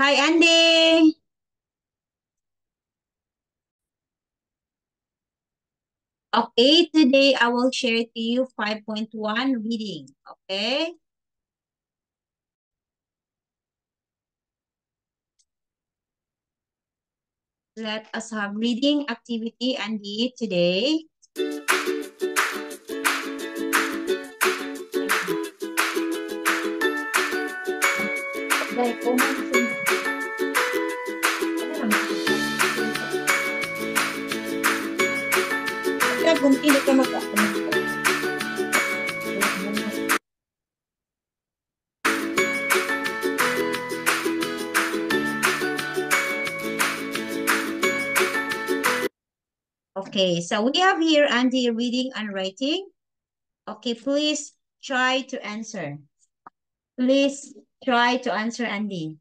Hi, Andy. Okay, today I will share to you 5.1 reading. Okay, let us have reading activity, Andy, today. Dahil kung kung hindi ka mag Okay, so we have here Andy reading and writing. Okay, please try to answer. Please try to answer, Andy.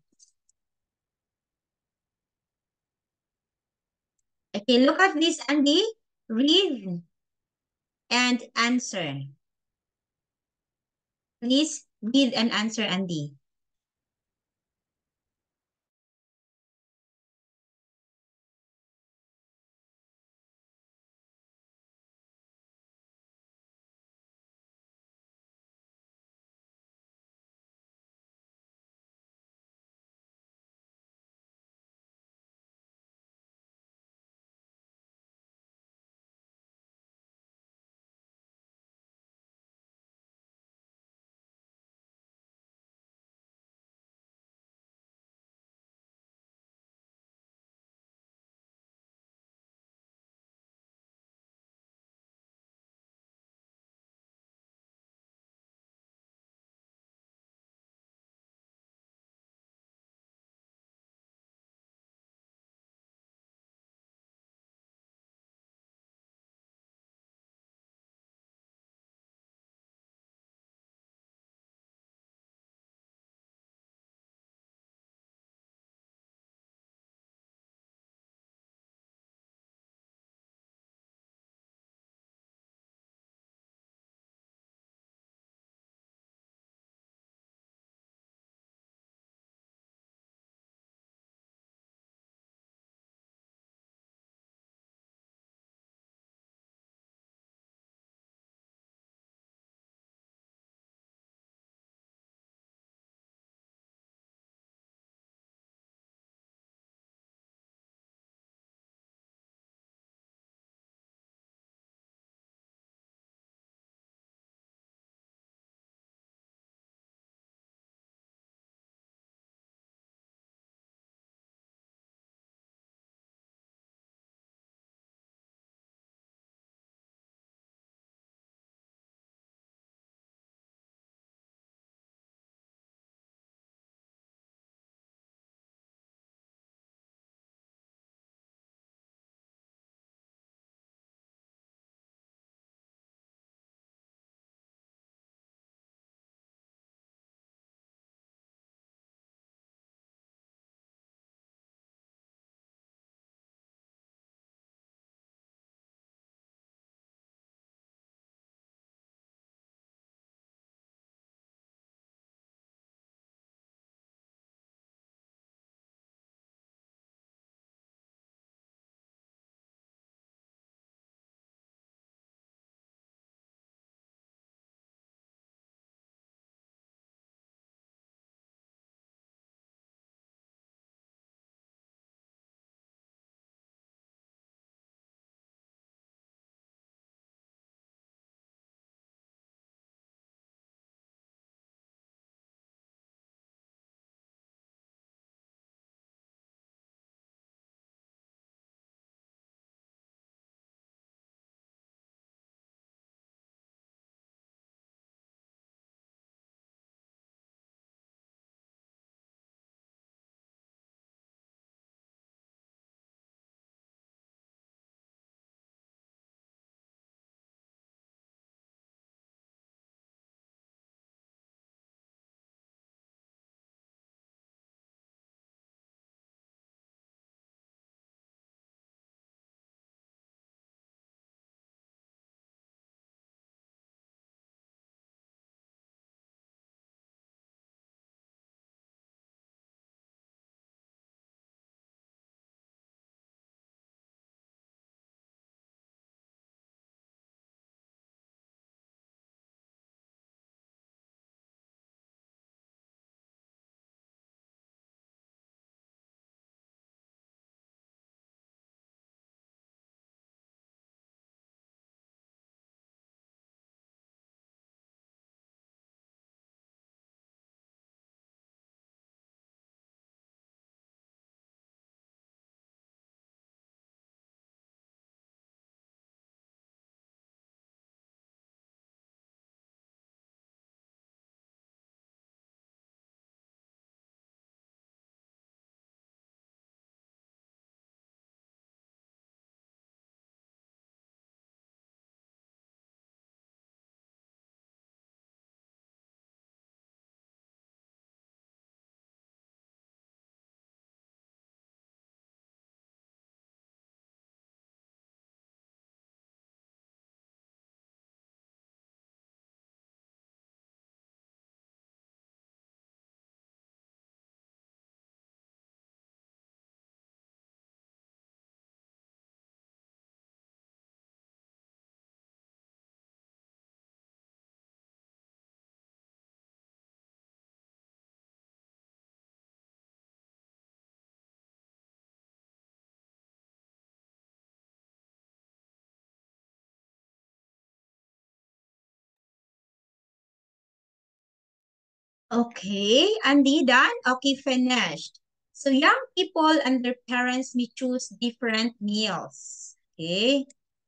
Okay, look at this, Andy. Read and answer. Please read and answer, Andy. Okay, Andy, done? Okay, finished. So young people and their parents may choose different meals. Okay,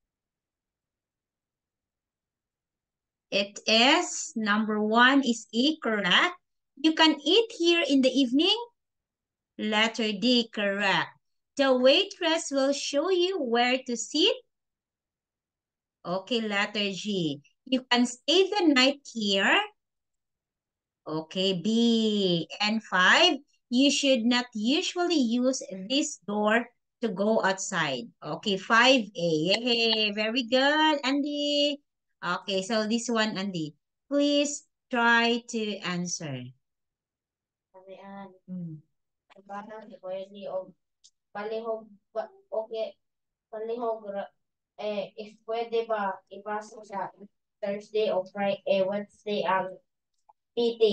it is number one is A, correct? You can eat here in the evening. Letter D, correct. The waitress will show you where to sit. Okay, letter G. You can stay the night here. Okay, B. And five, you should not usually use this door to go outside. Okay, 5A. Yay, very good, Andy. Okay, so this one, Andy. Please try to answer. Sabihan, Hmm. parang di pwede o palihog ba, okay, palihog if pwede ba ipasok sa Thursday o Friday, Wednesday ang PT.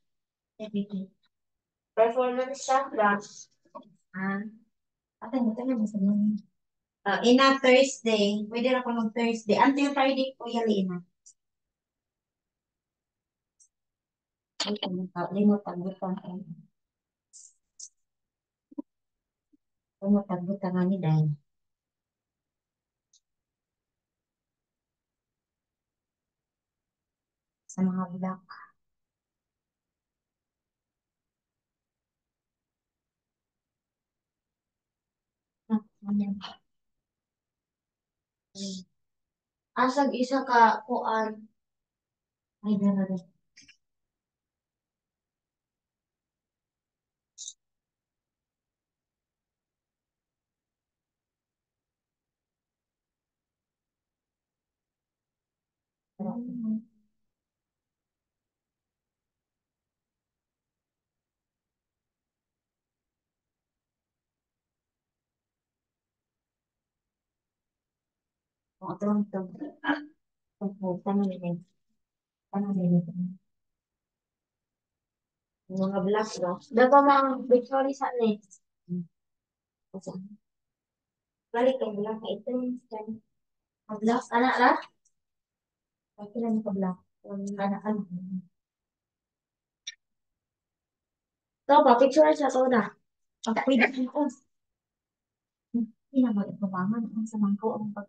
Performance siya class. Ah, ate, mo tayo mo sa mga. Ina Thursday. Pwede na ko mag Thursday. Until Friday po yali na. Ay, limutan, butang. Limutan, butang nga ni Day. Sa mga vlog. Ah, ano? Asag isa ka kuan. Ay, dala rin. Kung ito lang ito. Tangan nila. Tangan nila. Yung mga vlog, no? Dapat mang victory sa ni. Hmm. Kasi, balik ang vlog. Ito yung stand. Ang vlog, Anak ra? pati lang yung vlog. Anak. To pa picture sa to na. Pag pwede ko. Hindi na mag-ipabangan. Ang samang ko ang pag.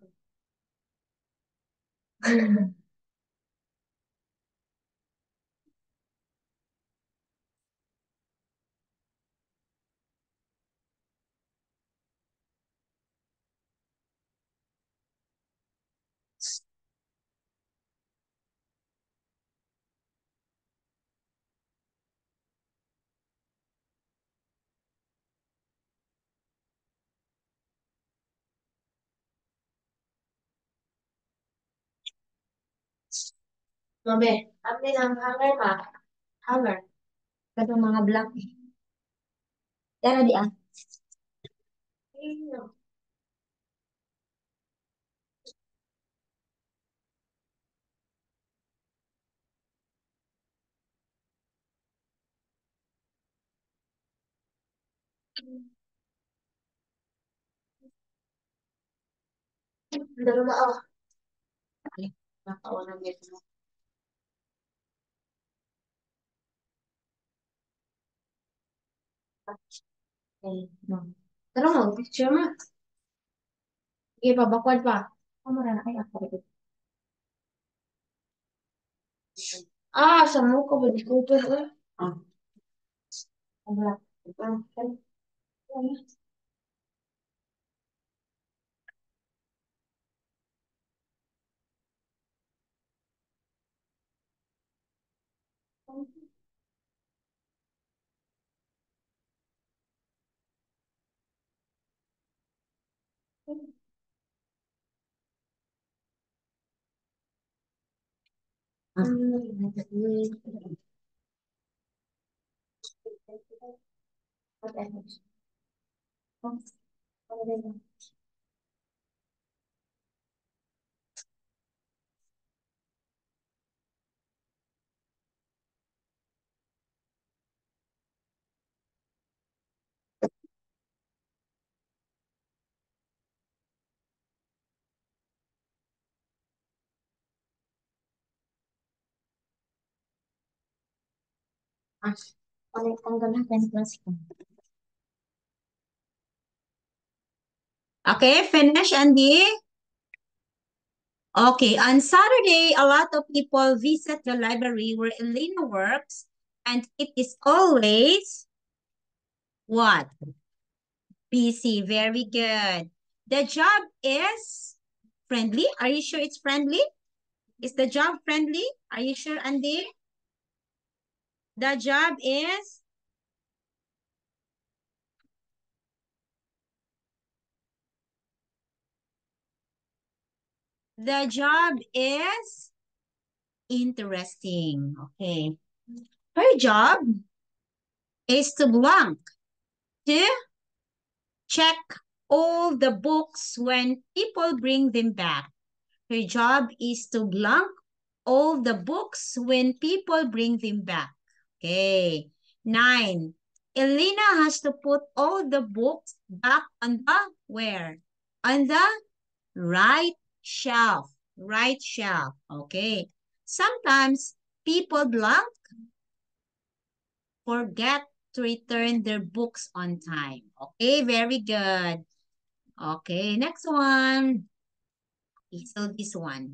Mabe, amin ang hanger ma. Hanger. Katong mga vlog. Tara di ah. Dalo na oh. Ay, nakaunang dito. Okay, no. Tara mo, picture mo. Sige pa, bakwad pa. Kamara na kaya ako ito. Ah, sa mo ko ba di ko to eh. Ah, ang vlog. Ah, Ah, Ah, ulit tanggal na pen plus ko. Okay, finish, Andy? Okay, on Saturday, a lot of people visit the library where Elena works, and it is always what? Busy. Very good. The job is friendly. Are you sure it's friendly? Is the job friendly? Are you sure, Andy? The job is the job is interesting. Okay. Her job is to blank, to check all the books when people bring them back. Her job is to blank all the books when people bring them back. Okay. 9. Elena has to put all the books back on the where? On the right shelf. Right shelf. Okay. Sometimes people blank forget to return their books on time. Okay, very good. Okay, next one. Okay, so this one.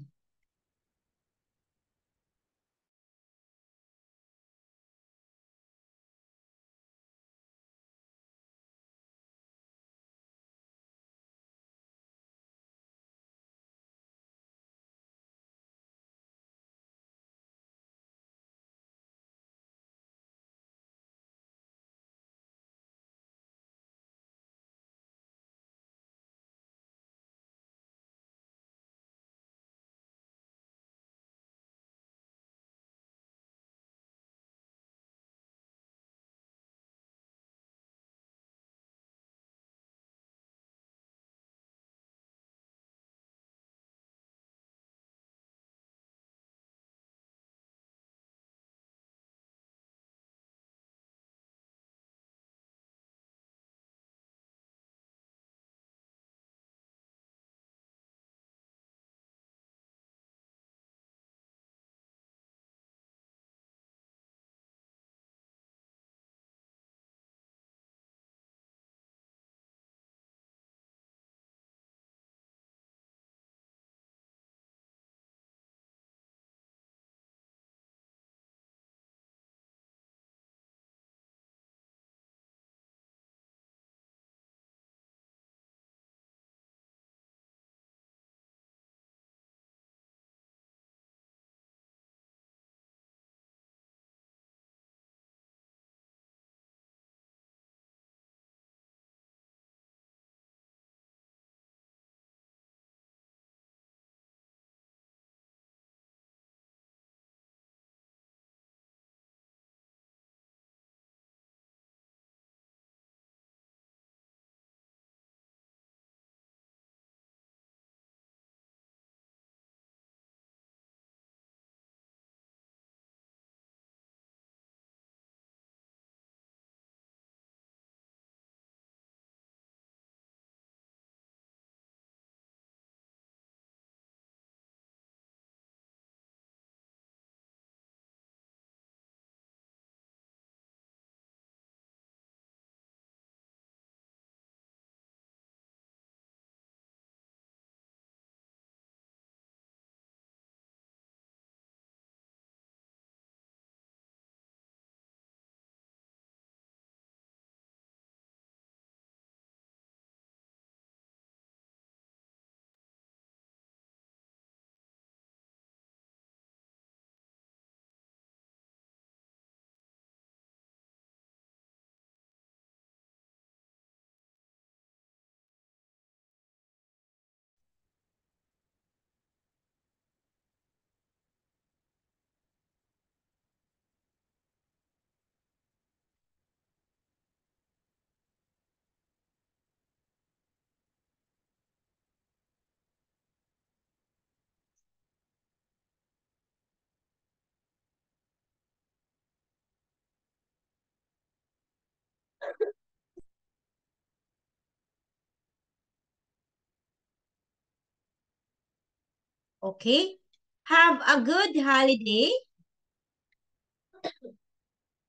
Okay. Have a good holiday.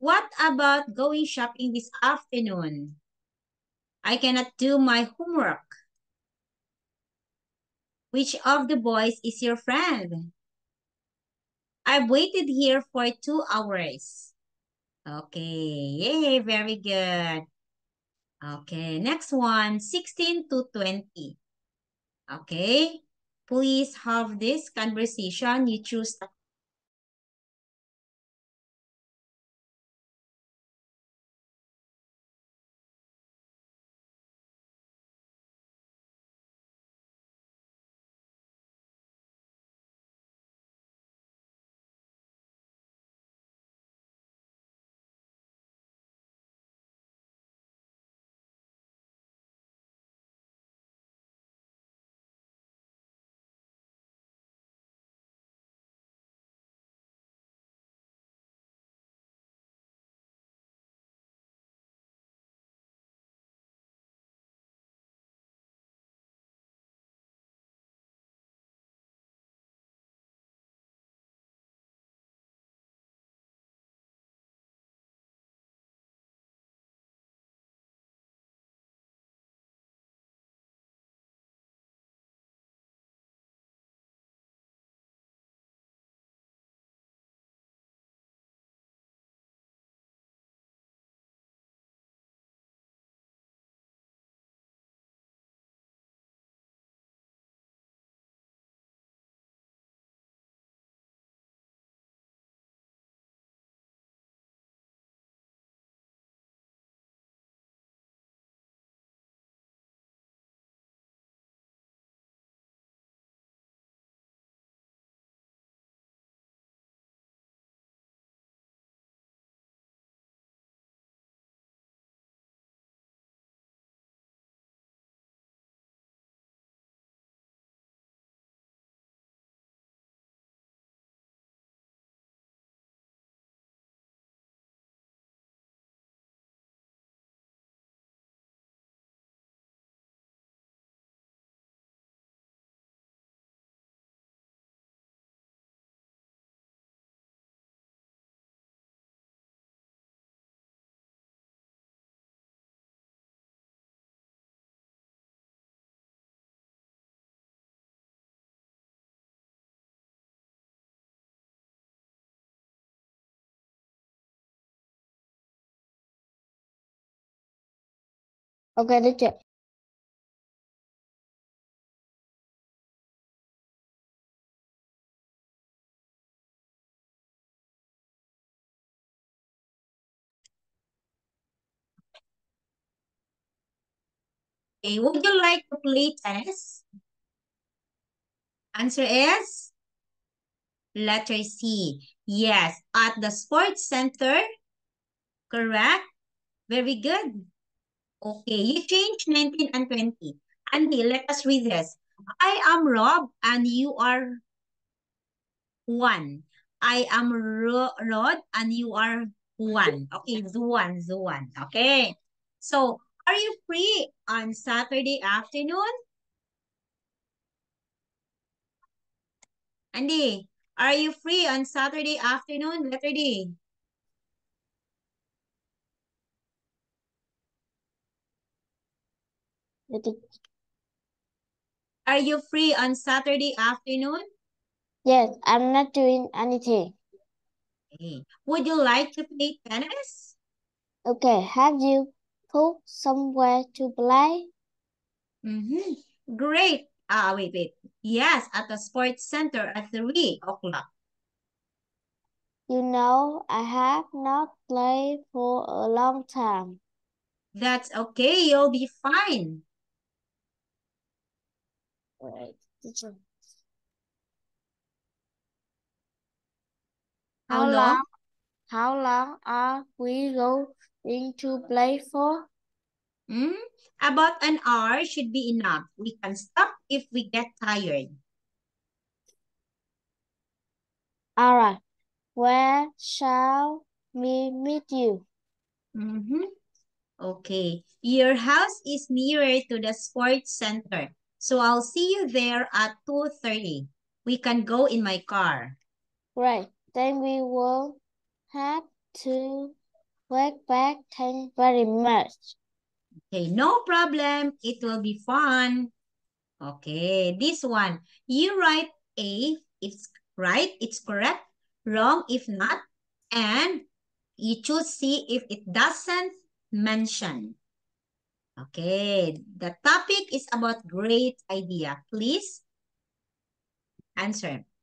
What about going shopping this afternoon? I cannot do my homework. Which of the boys is your friend? I've waited here for 2 hours. Okay, yay, very good. Okay, next one, 16 to 20. Okay, please have this conversation. You choose. Ok, teacher. Okay, would you like to play tennis? Answer is letter C. Yes, at the sports center. Correct. Very good. Okay, you changed 19 and 20. Andy, let us read this. I am Rob and you are 1. I am Rod and you are 1. Okay, Zuan, Zuan. Okay. So, are you free on Saturday afternoon? Andy, are you free on Saturday afternoon? Letter D. Are you free on Saturday afternoon? Yes, I'm not doing anything. Okay. Would you like to play tennis? Okay, have you put somewhere to play? Great. Wait. Yes, at the sports center at 3 o'clock. You know, I have not played for a long time. That's okay. You'll be fine. Right, teacher. How long? How long are we going to play for? Hmm? About an hour should be enough. We can stop if we get tired. All right. Where shall we meet you? Okay. Your house is nearer to the sports center. So I'll see you there at 2:30. We can go in my car. Great. Then we will have to Backpack, thank very much. Okay, no problem. It will be fun. Okay, this one. You write A if right, it's correct. Wrong if not. And you choose C if it doesn't mention. Okay, the topic is about great idea. Please answer.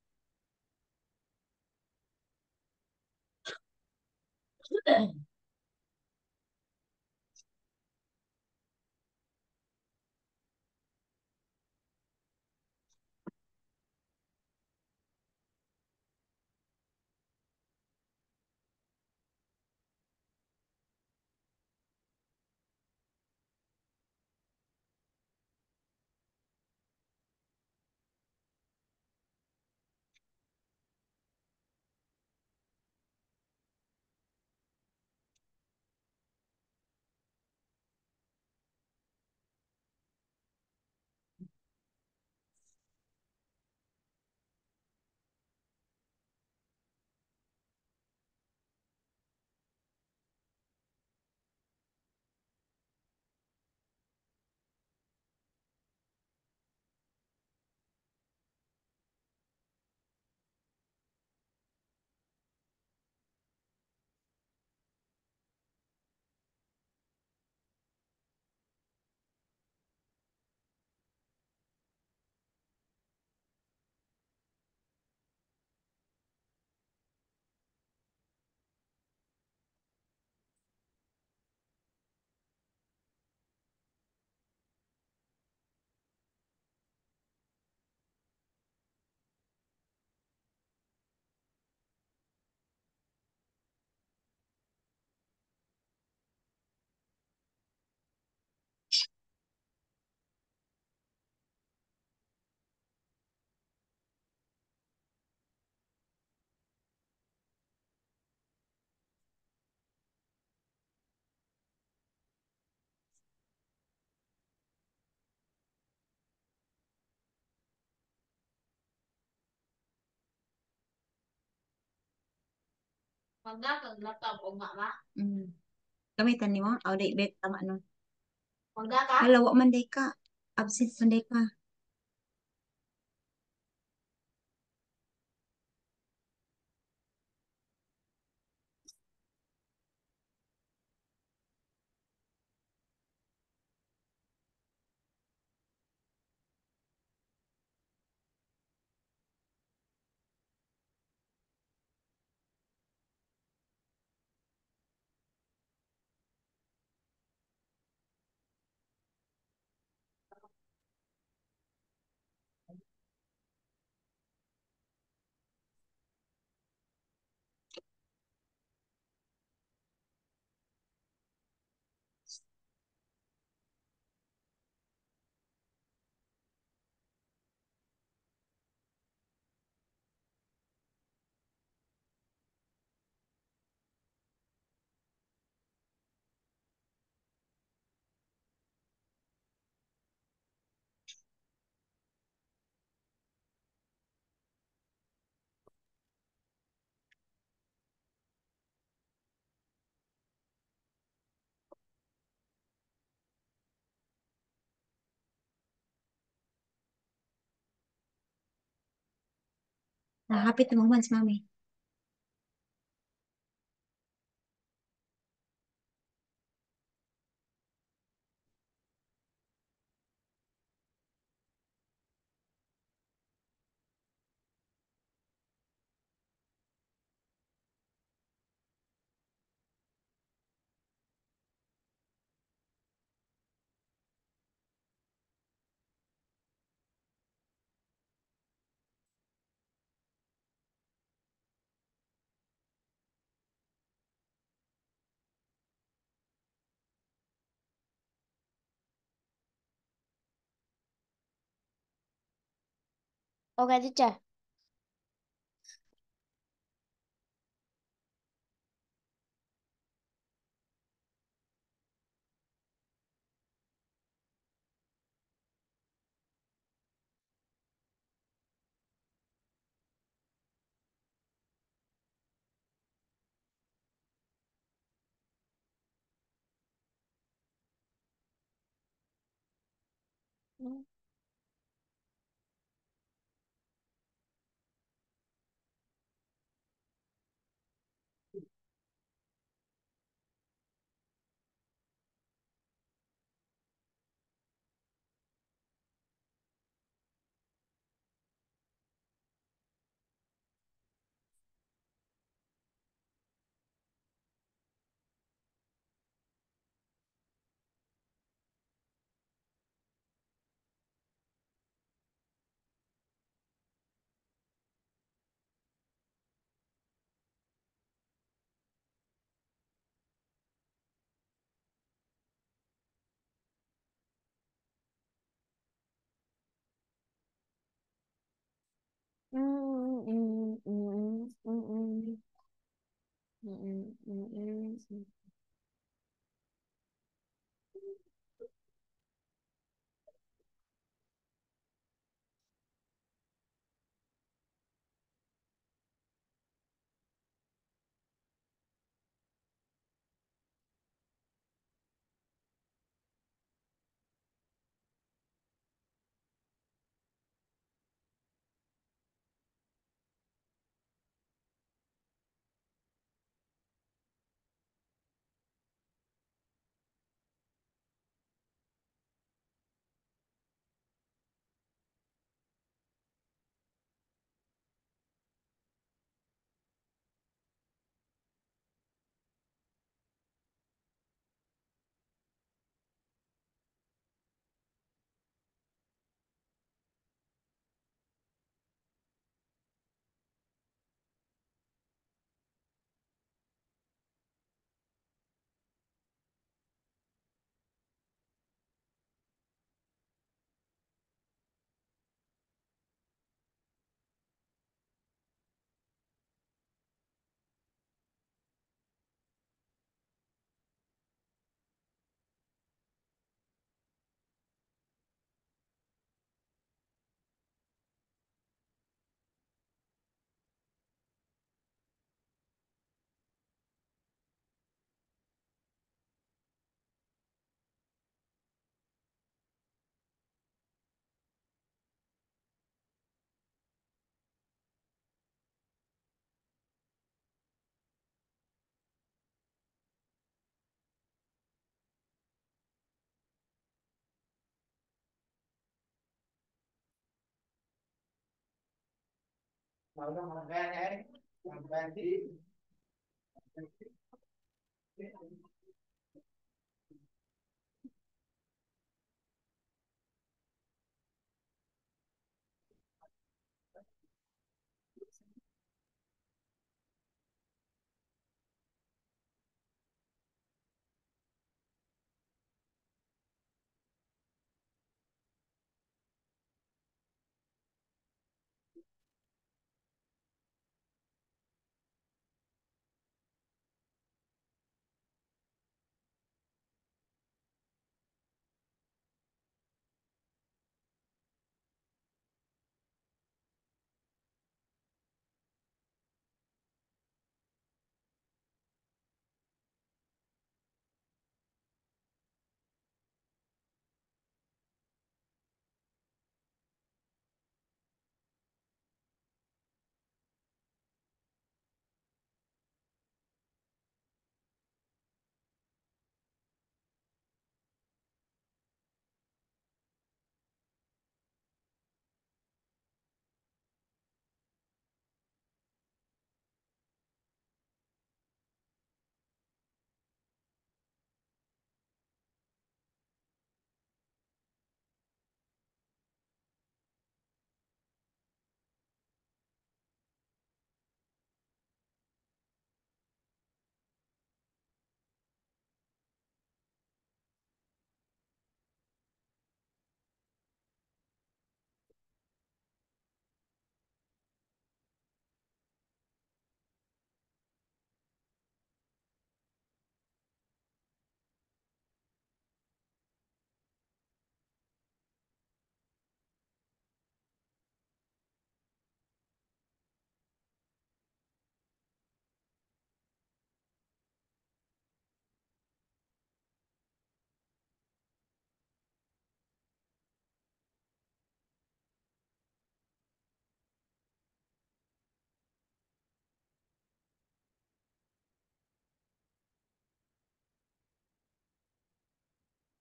Magdakag laptop o mama. Mm. Gamitan ni mo? O, di, bet, tama nun. Magdaka? Halawa man day ka. Absent man day ka. Nakakapit na mo si mami. Okay, teacher. Mm, mm, mm, mm, mm, mm, mm, mm, mm, mm.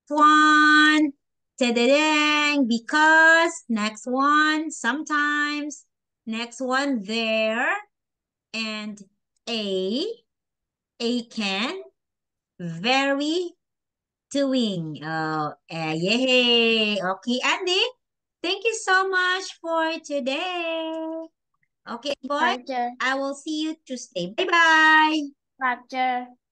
one. Ta-da-dang, because. Next one, sometimes. Next one, there. And a can. Very, doing. Oh, yay. Okay, Andy. Thank you so much for today. Okay, boy. Roger. I will see you Tuesday. Bye-bye. Roger.